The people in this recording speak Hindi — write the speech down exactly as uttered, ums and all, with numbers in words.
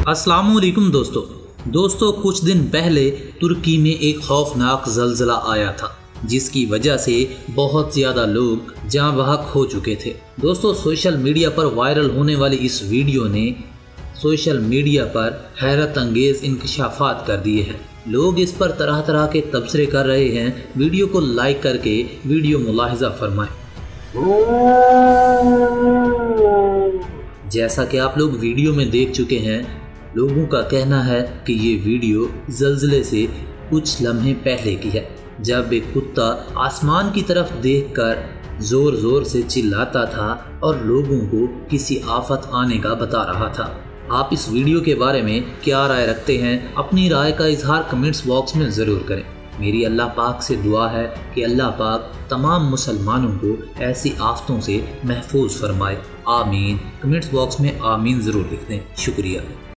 अस्सलामुअलैकुम दोस्तों दोस्तों कुछ दिन पहले तुर्की में एक खौफनाक ज़लज़ला आया था जिसकी वजह से बहुत ज़्यादा लोग जाँ बहक हो चुके थे। दोस्तों सोशल मीडिया पर वायरल होने वाली इस वीडियो ने सोशल मीडिया पर हैरत अंगेज़ इंकशाफात कर दिए हैं। लोग इस पर तरह तरह के तबसरे कर रहे हैं। वीडियो को लाइक करके वीडियो मुलाहिजा फरमाएं। जैसा कि आप लोग वीडियो में देख चुके हैं, लोगों का कहना है कि ये वीडियो ज़लज़ले से कुछ लम्हे पहले की है, जब एक कुत्ता आसमान की तरफ देखकर ज़ोर ज़ोर से चिल्लाता था और लोगों को किसी आफत आने का बता रहा था। आप इस वीडियो के बारे में क्या राय रखते हैं? अपनी राय का इजहार कमेंट्स बॉक्स में ज़रूर करें। मेरी अल्लाह पाक से दुआ है कि अल्लाह पाक तमाम मुसलमानों को ऐसी आफतों से महफूज फरमाए। आमीन। कमेंट्स बॉक्स में आमीन ज़रूर लिख दें। शुक्रिया।